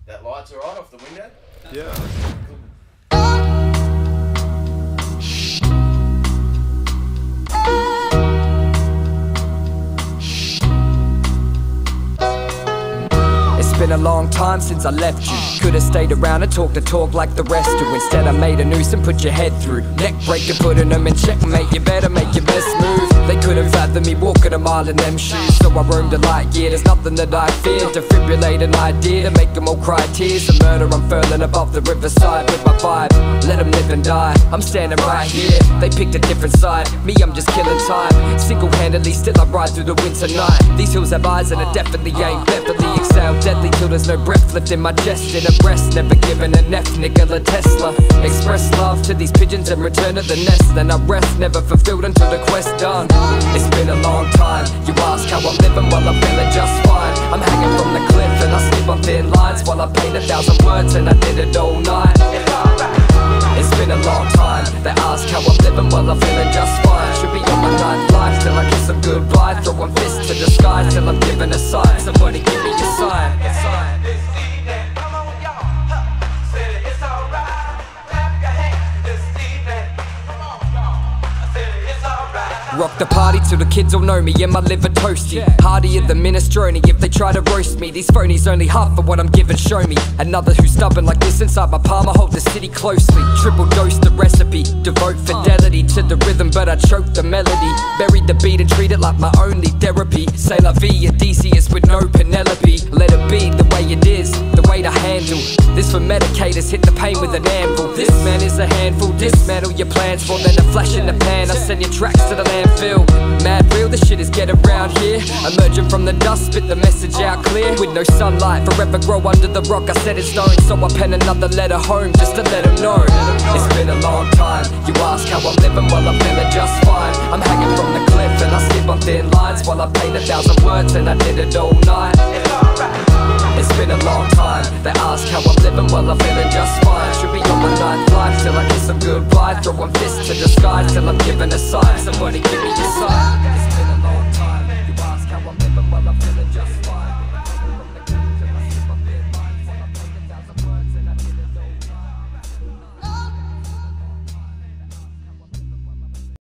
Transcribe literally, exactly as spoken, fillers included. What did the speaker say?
That light's alright off the window? Yeah. Cool. It's been a long time since I left you. Could've stayed around and talked the talk like the rest do. Instead I made a noose and put your head through. Neck breaker, putting them in checkmate. You better make your best move. They couldn't fathom me walking a mile in them shoes, so I roamed a light year. There's nothing that I fear. Defibrillate an idea to make them all cry tears. A murder unfurling above the riverside with my vibe. Let them live and die, I'm standing right here. They picked a different side, me I'm just killing time. Single-handedly still I ride through the winter night. These hills have eyes and I definitely ain't Beverly. Exhale deadly till there's no breath left in my chest. In a breast, never given an F, Nikola Tesla. Express love to these pigeons and return to the nest. Then I rest, never fulfilled until the quest done. It's been a long time, you ask how I'm living, well I'm feeling just fine. I'm hanging from the cliff and I slip on thin lines while I paint a thousand words and I did it all night. It's been a long time, they ask how I'm living, well I'm feeling just fine. Should be on my ninth life till I kiss them goodbye. Throwing fists to the sky till I'm given a sign. Somebody give me a sign. Rock the party till the kids all know me and my liver toasty. Hardier than minestrone if they try to roast me. These phonies only half of what I'm giving, show me. Another who's stubborn like this inside my palm, I hold the city closely. Triple dose the recipe, devote fidelity to the rhythm but I choke the melody. Bury the beat and treat it like my only therapy. Say la vie, Odysseus with no Penelope. Let it be the way it is, the way to handle. This for medicators, hit the pain with an anvil. This man is a handful, dismantle your plans for then a flash in the pan. I send your tracks to the landfill. Mad real, this shit is get around here. Emerging from the dust, spit the message out clear. With no sunlight, forever grow under the rock. I set it stone, so I pen another letter home just to let them know. It's been a long time, you ask how I'm living, well I'm feeling just fine. I'm hanging from the cliff and I skip on thin lines while I paint a thousand words and I did it all night. It's been a long time, they ask how I'm living, well I'm feeling just fine. Should be on my ninth life till I kiss them goodbye. Throwing fists to the sky till I'm given a sign. Somebody give me a sign.